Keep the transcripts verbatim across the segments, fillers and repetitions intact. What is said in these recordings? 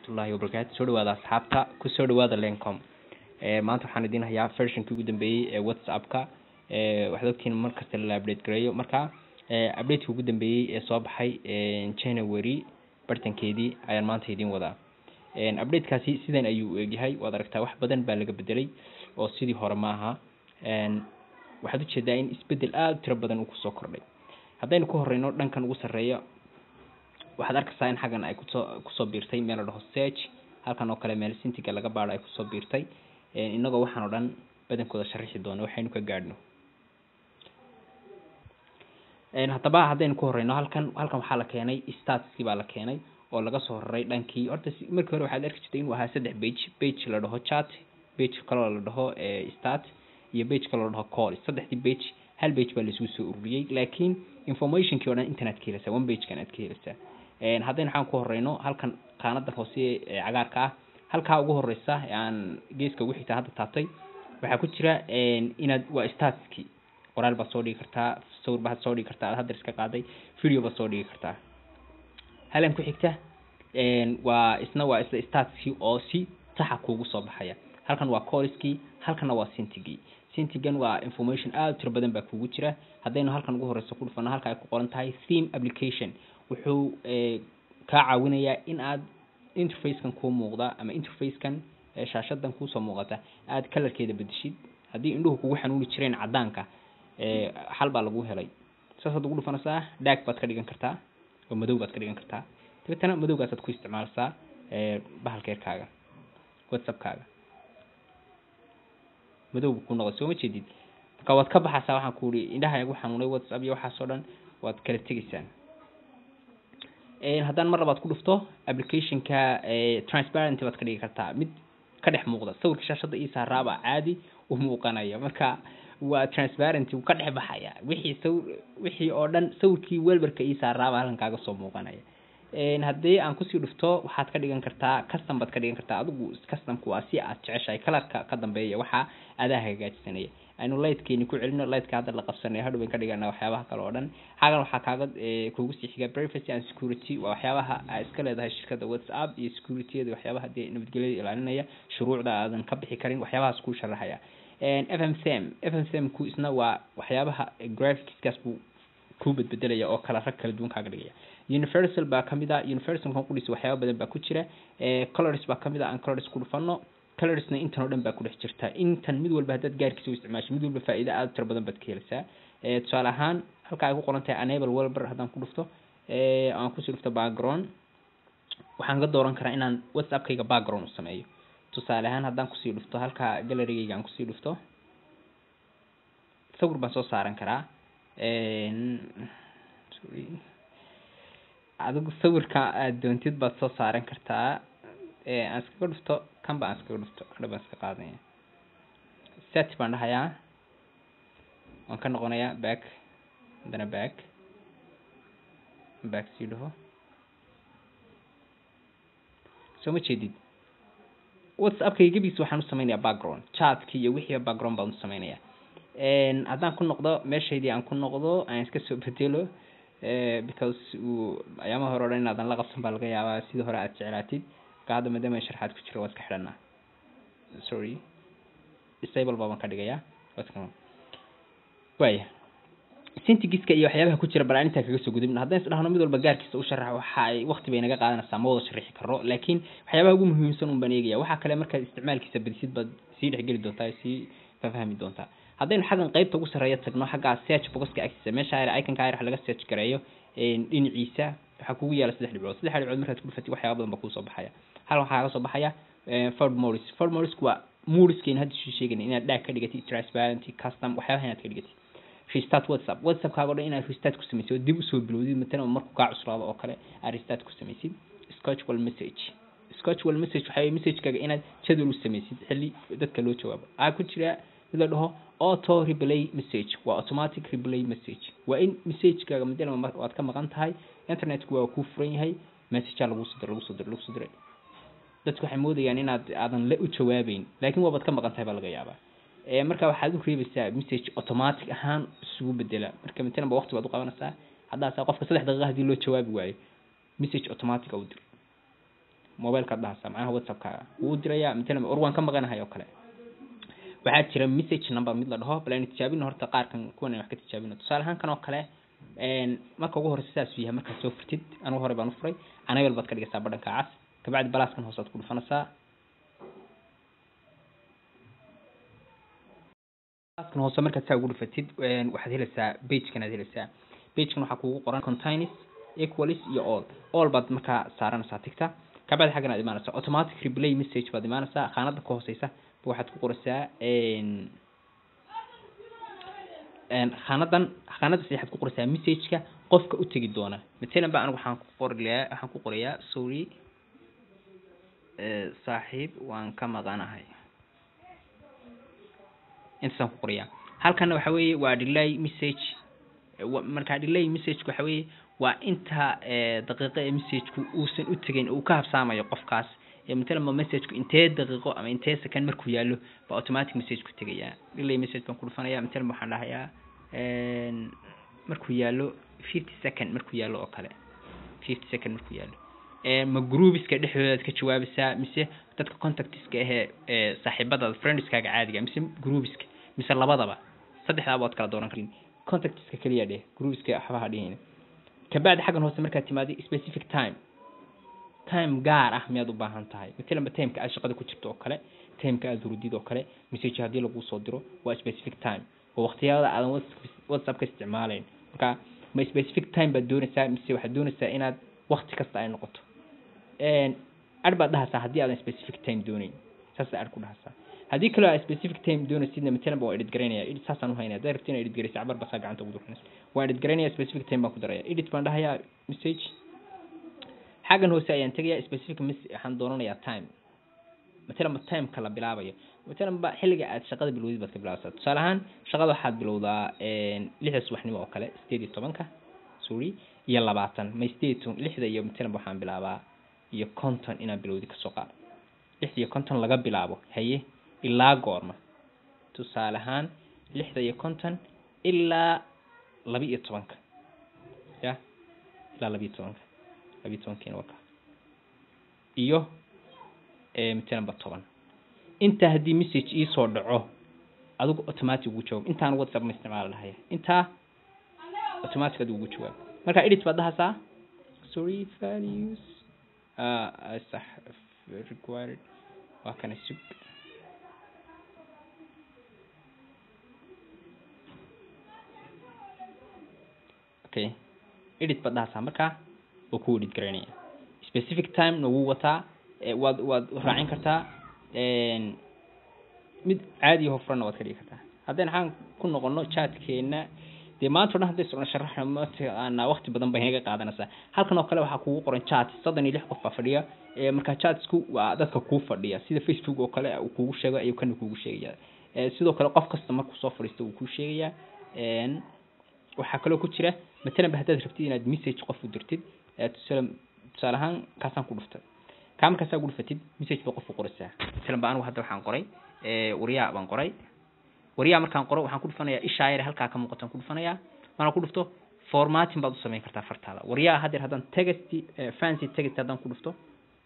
waraxmatullaahi wabarakaatu. Soo dhawaada asxaabta ku soo dhawaada Lencom. ee maanta waxaan idin hayaa version-kii ugu dambeeyay ee WhatsApp-ka. ee waxaad ogtiin markasta la update gareeyo marka ee update-kii ugu dambeeyay ee soo baxay ee January bartankeedii ayaan maanta idin wadaa. ee update-kaasi sidan ayuu u egyahay. waad aragtaa wax badan baa laga bedelay oo sidii hore ma aha. ee waxaad u jeedaa in isbedel aad tiro badan uu ku soo kordhay. haddaynu ku horeyno dhankan ugu sareeyo waxaad arkaysaa in xagan ay kusoo kusoo biirtay meel la dhaho search, halkan oo kale meel sintiga laga baaro ay kusoo biirtay. ee inagoo waxaan oo dhan badankooda sharxi doono waxaynu ka gaadhno. ee haddaba haddaynu ku horeyno halkan halkan waxaa la keenay statski baa la keenay oo laga soo raray dhankii horta markii hore waxaad arki jirtay inuu ahaa saddex page page la dhaho chat, page kale la dhaho ee stat iyo page kale la dhaho call. saddexdii page hal page baa la isugu soo ururiyay laakiin information-kii oo dhan internet ka heleysa one page kan aad ka heleysa. ee haddaynu waxaan ku horeyno halkan qaanada hoose ee cagaarka ah halka ugu horeysa aan geeska ugu xigta hadda taabtay waxa ku jira een inaad waa statski qoraal ba soo dhigi kartaa, sawir ba soo dhigi kartaa, hadda iska qaaday video ba soo dhigi kartaa. halan ku xigta een waa isna waa isla statski oo si sax ah kuugu soo baxaya. halkan waa callski, halkana waa sentigi. sentigan waa information aad tiro badan baa kuugu jira. haddaynu halkan ugu horeyso ku dhufano halka ay ku qoran tahay theme application wuxuu ee ka caawinayaa in aad interface-kan ku muuqda ama interface-kan ee shaashadan ku soo muuqata aad color-keeda bedeshid. haddii indhuhu kugu xanuuni jireen cadaanka ee xal baa lagu helay. saas aad ugu dhufanaysaa dark baad ka dhigan kartaa oo madow baad ka dhigan kartaa. dabetana madowgaas aad ku isticmaalaysaa ee bahalkeerkaaga WhatsApp-kaaga madow ku noqdo soo ma jeedid. marka waad ka baxaysaa waxaan ku yiri indhaha igu xanuunay WhatsApp iyo waxa soo dhan waad kala tagaysaan. ee haddaan mar labaad ku dhufto application-ka ee transparent baad ka dhigi kartaa mid ka dhex muuqda sawirka shaashada ii saaraaba caadi u muuqanaya. marka waa transparent uu ka dhex baxaya wixii sawir wixii oo dhan sawirkii welbarka ii saaraaba halkan kaaga soo muuqanaya. ee haddii aan ku sii dhufto waxaad ka dhigan kartaa custom baad ka dhigan kartaa. adigu custom-ku waa si aad jeceshahay color-ka ka dambeeya waxa aad hagaajisanaya. aynu light-keeni ku celino light-ka hadda la qabsanay hadhow in ka dhigana waxyaabaha kale oo dhan. xagan waxa kaaga ee kugu sii xiga privacy and security waa waxyaabaha ay iska leedahay shirkadda WhatsApp iyo security-da waxyaabaha hadii nabadgelyada ilaalinaya shuruucda aadan ka bixi karin waxyaabahaas ku sharaxaya. ee F M C M F M C M ku isna waa waxyaabaha graphics-kaas buu ku bedbedelaya oo kala rag kala duwan kaaga dhigaya. universal baa kamida universal kan qudis waxyaabo badan baa ku jira. ee colors baa kamida aan colors ku dhufano colorsna intan oo dhan baa ku dhex jirta. intan mid walba haddaad gaarkiisa u isticmaasho mid walba faa'iido aad tiro badan baad ka helaysaa. ee tusaale ahaan halka ay ku qoran tahay enable wallpaper haddaan ku dhufto ee aan ku sii dhufto background waxaan ka dooran karaa inaan WhatsApp-kayga background u sameeyo. tusaale ahaan haddaan ku sii dhufto halka gallery-gayga aan ku sii dhufto sawir baan soo saaran karaa. ee sorry adigu sawirka aad doontid baad soo saaran kartaa. ee aan iska dhufto kan baan iska dhufto hadda baan iska qaadanaya set baan dhahayaa waan ka noqonayaa back haddana back back sii dhaho soo ma jeedid. WhatsApp-kayga gebigiisa waxaan u sameynayaa background chat-ki iyo wixii background baan u sameynayaa. ee haddaan ku noqdo meeshaydii aan ku noqdo aan iska soo bedelo ee because uu ayaamaha hore oo dhan inaadan la qabsan baa laga yaabaa sidii hore aad jeclaatid. qaada maadaama sharxaad ku jiro waad ka xidhanaa sorry disable baan ka dhigayaa waadkan waaya syntax-ka iyo waxyaabaha ku jira balaaninta kaga soo gudubna. haddaan isdhahno mid walba gaarkiisa u sharax waxa ay waqti bay naga qaadanaysaa ma wada sharxi karo laakiin waxyaabaha ugu muhiimsan un baan eegaya. waxa kale marka isticmaalkiisa badisid baad sii dhexgeli doontaa sii fahmi doontaa. haddaynu xagan qaybta ugu sareeya tagno xagga search box-ka agtiisa meesha ay icon-ka ay laga search gareeyo ee dhinaciisa waxa kugu yaala saddex dhibcood saddex dhibcood markaad ku dhufatid waxyaabo badan baa ku soo baxaya. hal waxa ka soo baxaya ee forward modes forward modes waa moodskeen hadda soo sheeganay inaad dhaag ka dhigatid transparent custom waxyaabaha inaad ka dhigatid. restart WhatsApp WhatsApp-kaaga oo dhan inaad restart ku samaysid dib u soo bilowdid matana markuu ka cuslaado oo kale aad restart ku samaysid. schedule message schedule message waxa message-kaaga inaad jadwal u samaysid xilli dadka loo jawaabo. aa ku jira mid la dhaho auto replay message waa automatic replay message. waa in message-kaaga madana waad ka maqan tahay internet-ku waa ku furan yahay message lagu soo diray lagu soo diray lagu soo diray dadku waxay moodayaan inaad aadan la u jawaabeyn laakiin waabad ka maqan tahay baa laga yaabaa. ee marka waxaad u reebaysaa message automatic ahaan isugu bedela. marka midna ba waqti baad u qabanaysaa hadda qofka saddex daqiiqo hadii loo jawaabi waayo message automatic u dir. mobile ka dhahaysaa macnaha WhatsApp kaaga wuu dirayaa midna or waan ka maqanahay oo kale waxaa jira message number mid la dhaho balan tijaabino horta qaar kan kuwan wax ka tijaabino tusaale ahaan kan oo kale een marka ugu horeysa saas yahay marka soo furtid anu hore baan u furay anaga baad ka dhigaysaa badhanka cas ka bacdi balaskan hoosaad ku dhufanaysaa balaskan hoose marka saa ugu dhufatid een waxaad helaysaa page kan aad helaysaa page kan waxa kugu qoran contains equals iyo all all baad marka saaranaysaa tigta ka bacdi xaggan aad imaanaysaa automatic replay message baad imaanaysaa qaanada ka hooseysa waxaad ku qoraysaa een een khanadan khanada saxad ku qoraysaa message-ka qofka u tagi doona midna baa anigu waxaan ku qorayaa waxaan ku qorayaa sorry ee saaxiib waan ka maqanahay intaan ku qorayaa halkan waxa weeye waa delay message marka delay message waxa weeye waa inta daqiiqo ee message-ku uusan u tagin oo ka habsaamayo qofkaas ee midna message-ku intee daqiiqo ama intee second markuu yaalo ba automatic message ku tagaya delay message baan ku dhufanayaa midna waxaan dhahayaa een markuu yaalo fifty second markuu yaalo oo kale fifty second markuu yaalo ee ma groups-ka dhexdooda ka jawaabaysaa mise dadka contacts-ka ee saaxiibada friends-kaaga caadiga mise groups-ka mise labadaba saddexda waad kala dooran karin contacts-ka kaliya dheh groups-ka waxba dhihin ka baad xagan hoose marka timaado specific time time gaar ah miyaad u baahan tahay midna time-ka aad shaqada ku jirto oo kale time-ka aad hurdid oo kale message hadii lagu soo diro waa specific time oo waqtiyada aad WhatsApp ka isticmaaleyn marka ma specific time baad doonaysaa mise waxaad doonaysaa inaad waqti kasta ay noqoto een arba dhahaysaa hadii aad specific time doonayn saas aad ku dhahaysaa hadii kale aad specific time doonaysid midna baa edit garanayaa edit saasan u haynaa directina edit garaysa abar basa gacanta ugu durkanaysa waa edit garanayaa specific time baan ku darayaa edit baan dhahayaa message xagan hoose ayaan tagayaa specific message waxaan doonanayaa time مثلا time kala bilaabayo مثلا ba xilliga aad shaqada bilowdid baad ka bilaabaysaa tusaale ahaan shaqada waxaad bilowdaa een lix subaxnimo oo kale sideed iyo toban sorry iyo labaatan ma sideed lixda iyo مثلا waxaan bilaabaa iyo konton inaan bilowdi ka soo qaad lix iyo konton laga bilaabo haye ilaa goorma tusaale ahaan lixda iyo konton ilaa laba iyo toban ya ilaa laba iyo toban laba iyo toban keen waka iyo ee midna toban inta hadii message ii soo dhaco adigu automatic ugu jawaab intaan WhatsApp ma isticmaal lahayn inta automatic ugu jawaab marka edit baad dhahaysaa sorry values ah sax required waa kana sug okay edit baad dhahaysaa marka oo ku edit garanaya specific time no wuu wataa waad waad raacin kartaa een mid caadi ah furana waad ka dhigi kartaa haddii aan ku noqono chat-keena de maanta dhan hadii soo sharaxna ma aan waqti badan baa inaga qaadanaysa halkan oo kale waxa kugu qoran chat soddon iyo lix qof fadhiya ee marka chat-ku waa dadka ku fadhiya sida Facebook oo kale uu kugu sheego ayuu kan kugu sheegaya ee sidoo kale qof kasta markuu soo fariisto uu ku sheegaya een waxa kale ku jira مثلا haddaad rabtid inaad message qof u dirtid ee tusaale ahaan kaasaan ku dhuftay كم كسر أقول فتيد مسج بقف قرصة مثلا بأنا واحد راح نقرأ ورياء بنقرأ ورياء مركان قرأ وحنقول فنيا إيش شاعر هل كم مقطع نقول فنيا ما نقول فتو فورمات بعض السماء كرتا فرتالا ورياء هذا هذا تجستي فانسي تجست هذا نقول فتو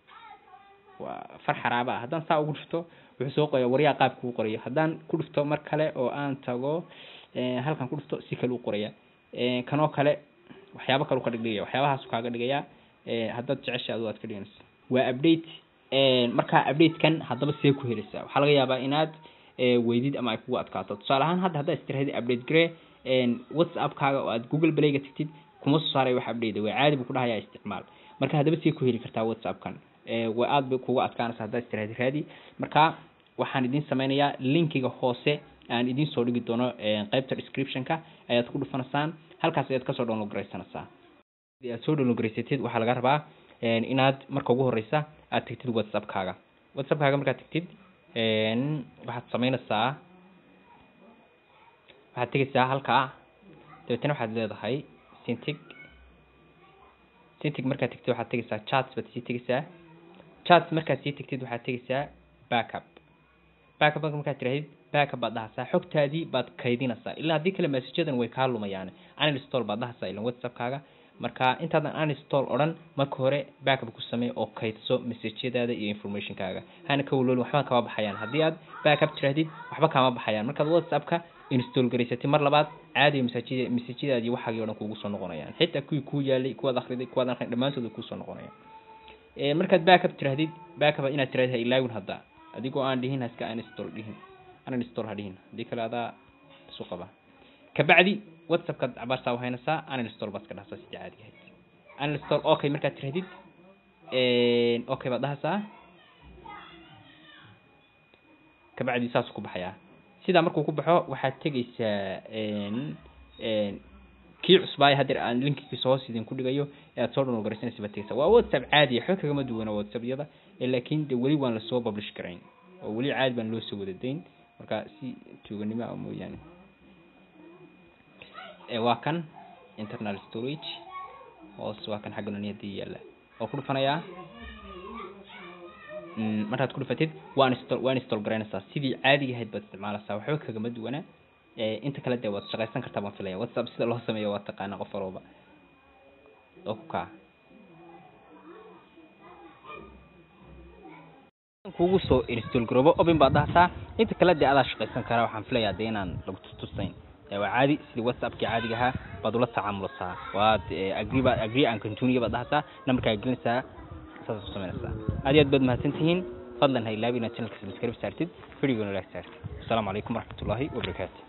وفرح رابع هذا سا أقول فتو وحسوق ورياء قاب كو قرية هذا نقول فتو مركلة أو أن تجو هل كان نقول فتو سكلو قرية كانوا كله وحيابك كانوا قرية وحيابها سكاك قرية هذا تعيش هذا تكلينس waa update ee marka update kan hadaba see ku helaysaa waxa laga yaabaa inaad weydid ama ay kugu adkaato tusaale ahaan hadda hadda istiraahadi update gare een WhatsApp kaaga oo aad Google Play ga tagtid kuma soo saaray wax update way caadi buu ku dhahayaa isticmaal marka hadaba see ku heli kartaa WhatsApp kan ee way aad bay kugu adkaanaysaa hadda istiraahadi raadi marka waxaan idin sameynayaa linkiga hoose aan idin soo dhigi doono qaybta description ka ayaad ku dhufanaysaan halkaas ayaad ka soo download gareysanaysaa hadii aad soo download gareysatid waxa laga rabaa een inaad marka ugu horeysa aad tagtid WhatsApp kaaga WhatsApp kaaga marka tagtid een waxaad sameynaysaa waxaad tagaysaa halka dabeetana waxaad leedahay syntic syntic marka tagtid waxaad tagaysaa chats baad sii tagaysaa chats marka sii tagtid waxaad tagaysaa backup backup marka tiraahid backup baad dhahaysaa xogtaadii baad kaydinaysaa ilaa hadii kale message-adan way ka lumayaan uninstall baad dhahaysaa ilaa WhatsApp kaaga marka intaadan uninstall oran marka hore backup ku samee oo kaydso message-yadaada iyo information-kaaga hana ka waloolin waxba kama baxayaan haddii aad backup tirahdid waxba kama baxayaan markaad WhatsApp-ka install gareysatay mar labaad caadi message message-yadaadii waxaagii oo dhan kuugu soo noqonayaan xitaa kuwii ku yaalay kuwaad akhriday kuwaad akhrin dhamaantood ku soo noqonayaan ee markaad backup tirahdid backup inaad tirahdid ilaawin hadda adigoo aan dhihin haska uninstall dhihin uninstall hadhihin hadii kale adaa isu qaba kabacdi WhatsApp ka cabarsa waxaynaysaa uninstall bas ka dhahsaa si caadi ah uninstall okay markaad tirahdid ee okay baad dhahsaa kabacdi saas ku baxaya sida markuu ku baxo waxaad tagaysaa een een kii cusbay hadir aan linkiga soo sidin ku dhigayo ee aad soo download gareysanaysa bataysa waa WhatsApp caadi ah xog kaga duwana WhatsApp-yada laakiin de wali waan la soo publish gareyn oo wali caadi baan loo soo wadadeyn marka si tuuganimo ah mooyaan ee waa kan internal storage oo soo kan xagga niyadii yaala oo ku dhufanaya mm markaad ku dhufatid waan install waan install gareynaysaa sidii caadiga ahayd baad isticmaalaysaa waxba kaga duwana ee inta kala day waad shaqaysan kartaa baan filayaa WhatsApp sida loo sameeyo waa taqaan qof walba okay kuugu soo install garoobo open baad dhahtaa inta kala day aad shaqaysan karaa waxaan filayaa inaan lagu tusayn ee waa caadi sidii WhatsApp-ki caadiga ah baad ula tacaamulaysaa waad agree ba agree and continue baad dhahtaa numberka gelinaysaa saas u sameynaysaa aad iyo aad baad mahadsantihiin fadlan ha ilaawina channelka subscribe saartid video-gana like saartid assalamu alaykum warahmatullahi wabarakatuh